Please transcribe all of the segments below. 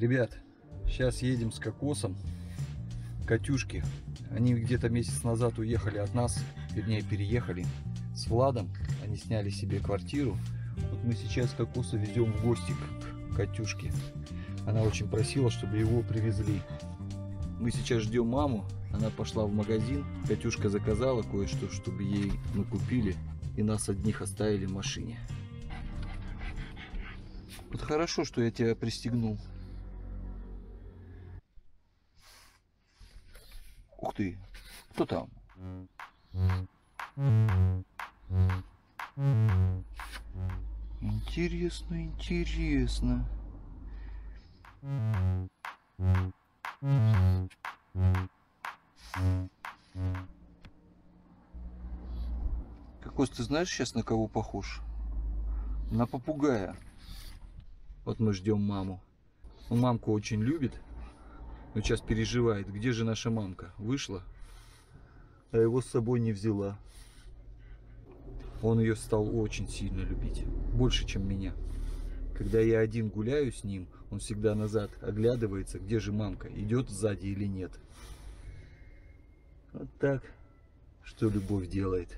Ребят, сейчас едем с Кокосом к Катюшке. Они где-то месяц назад уехали от нас, вернее переехали с Владом. Они сняли себе квартиру. Вот мы сейчас Кокоса везем в гости к Катюшке. Она очень просила, чтобы его привезли. Мы сейчас ждем маму. Она пошла в магазин. Катюшка заказала кое-что, чтобы ей мы купили. И нас одних оставили в машине. Вот хорошо, что я тебя пристегнул. Ух ты, кто там? Интересно, интересно. Кокос, ты знаешь сейчас, на кого похож? На попугая. Вот мы ждем маму. Он мамку очень любит. Но сейчас переживает, где же наша мамка? Вышла, а его с собой не взяла. Он ее стал очень сильно любить. Больше, чем меня. Когда я один гуляю с ним, он всегда назад оглядывается, где же мамка, идет сзади или нет. Вот так, что любовь делает.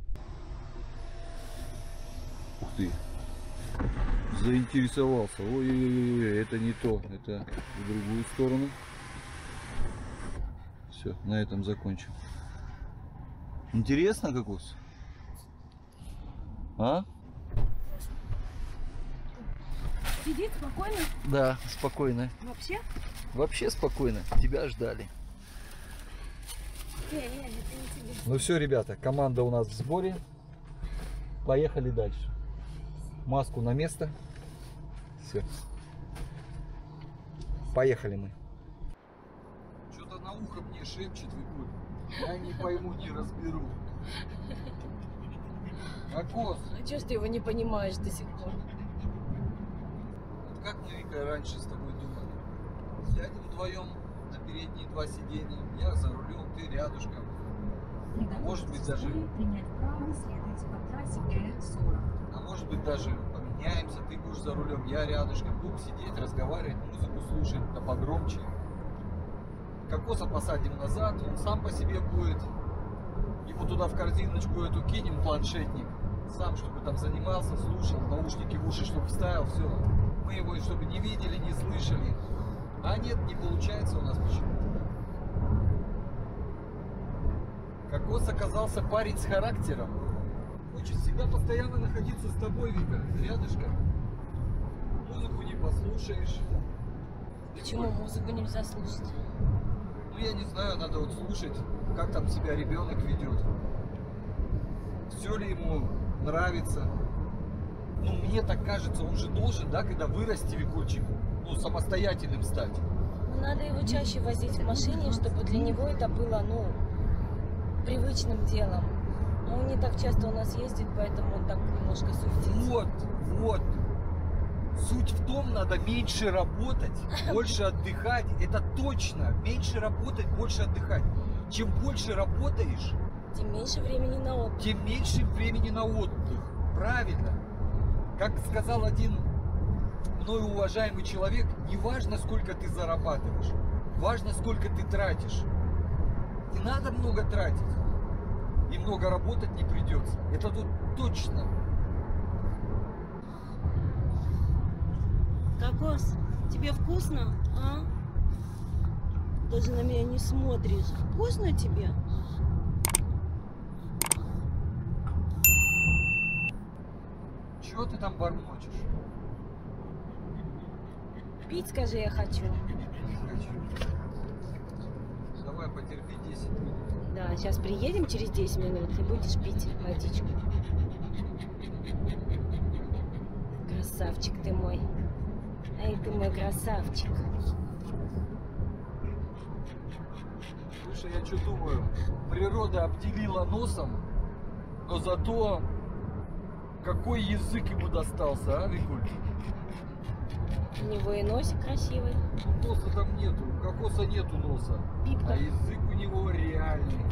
Ух ты, заинтересовался. Ой-ой-ой, это не то, это в другую сторону. Все, на этом закончим. Интересно, Кокос? А? Сидит спокойно? Да, спокойно. Вообще? Вообще спокойно. Тебя ждали. Это не тебе. Ну все, ребята, команда у нас в сборе. Поехали дальше. Маску на место. Все. Поехали мы. Что-то на ухо мне шепчет, Викуль. Я не пойму, не разберу. Кокос. А чё ж ты его не понимаешь до сих пор? Вот как мы, Вика, раньше с тобой думали? Сядем вдвоем на передние два сиденья. Я за рулем, ты рядышком. А может быть даже... А может быть даже поменяемся, ты будешь за рулем, я рядышком. Будем сидеть, разговаривать, музыку слушать, да погромче. Кокоса посадим назад, он сам по себе будет. Ему туда в корзиночку эту кинем, планшетник. Сам, чтобы там занимался, слушал, наушники в уши, чтобы вставил, все. Мы его, чтобы не видели, не слышали. А нет, не получается у нас почему-то. Кокос оказался парень с характером. Хочет всегда постоянно находиться с тобой, Вика, рядышком. Музыку не послушаешь. Почему музыку нельзя слушать? Ну, я не знаю, надо вот слушать, как там себя ребенок ведет. Все ли ему нравится. Ну, мне так кажется, он же должен, да, когда вырасти, Викульчик, ну, самостоятельным стать. Ну, надо его чаще возить в машине, чтобы для него это было, ну, привычным делом. Но он не так часто у нас ездит, поэтому он так немножко суетится. Вот. Суть в том, надо меньше работать, больше отдыхать. Это точно. Меньше работать, больше отдыхать. Чем больше работаешь, тем меньше времени на отдых. Тем меньше времени на отдых. Правильно. Как сказал один мною уважаемый человек, не важно, сколько ты зарабатываешь, важно, сколько ты тратишь. Не надо много тратить. И много работать не придется. Это тут точно. Кокос, тебе вкусно, а? Даже на меня не смотришь. Вкусно тебе? Чего ты там бормочешь? Пить, скажи, я хочу. Хочу. Давай, потерпи 10 минут. Да, сейчас приедем через 10 минут и будешь пить водичку. Красавчик ты мой. Эй, ты мой красавчик. Слушай, я что думаю, природа обделила носом, но зато какой язык ему достался, а, Викуль? У него и носик красивый. Носа там нету, у Кокоса нету носа. Пипка. А язык у него реальный.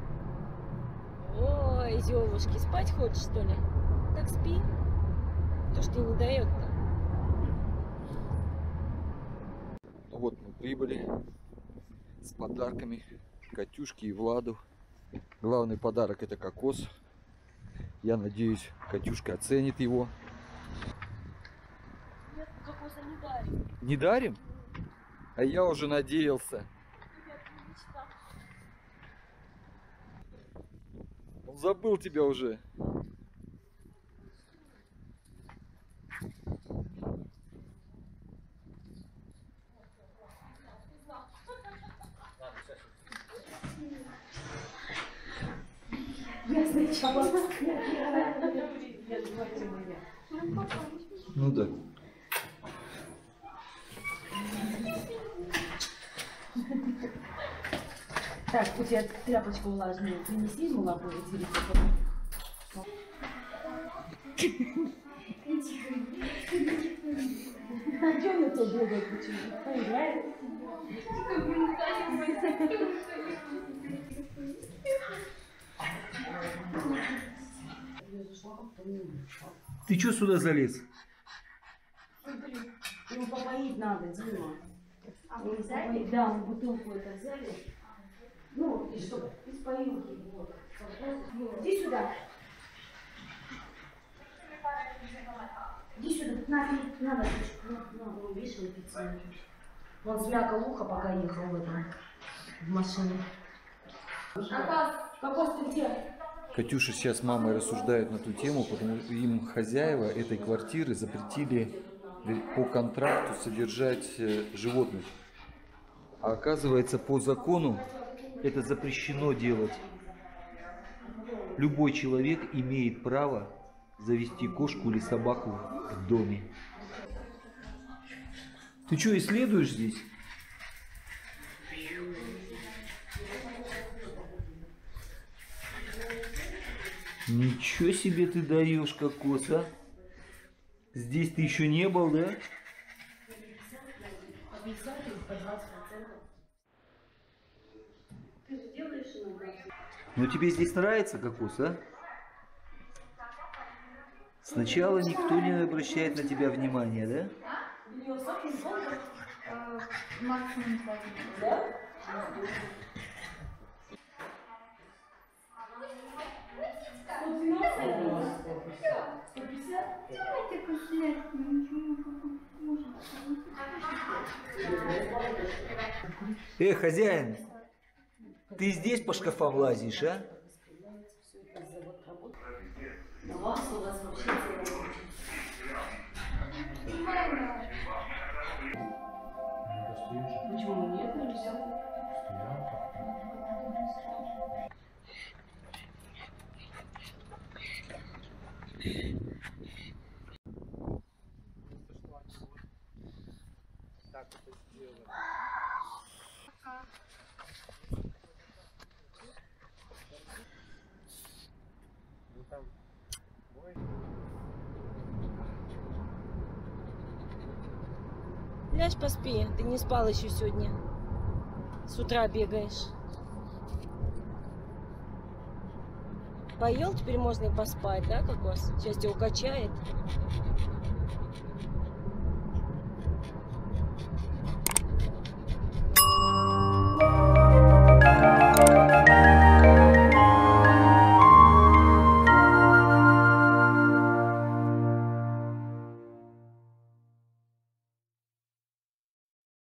Ой, девушки, спать хочешь, что ли? Так спи. Что ж тебе не дает-то? Ну вот мы прибыли с подарками Катюшке и Владу. Главный подарок — это кокос. Я надеюсь, Катюшка оценит его. Нет, кокоса не дарим. Не дарим? А я уже надеялся. Он забыл тебя уже. Я сначала. Ну да. Так, у тебя тряпочку влажную принеси, ему лапу вытереть. А что на тебя бегает? Почему? Поиграет? Ты что сюда залез? Ему попоить надо, Дима. Да, мы бутылку это взяли. Ну, и что? Из поилки. Вот. Иди сюда. Иди сюда. Надо. Ну, видишь, он пицца. Он смякал ухо, пока ехал в машине. Кокос, ты где? Катюша сейчас с мамой рассуждают на ту тему, потому что им хозяева этой квартиры запретили по контракту содержать животных. А оказывается, по закону это запрещено делать. Любой человек имеет право завести кошку или собаку в доме. Ты что, исследуешь здесь? Ничего себе ты даешь, кокос, а? Здесь ты еще не был, да? Ну тебе здесь нравится, кокос, а? Сначала никто не обращает на тебя внимания, да? Максимум 5. Да? Давайте кушать, ничего не Хозяин, ты здесь по шкафам лазишь, а? У вас вообще целая очередь. Почему нет? Нельзя. Так это сделано. Ну там. Ой. Ляжь, поспи. Ты не спал еще сегодня. С утра бегаешь. Поел, теперь можно и поспать, да, кокос? Сейчас тебя укачает.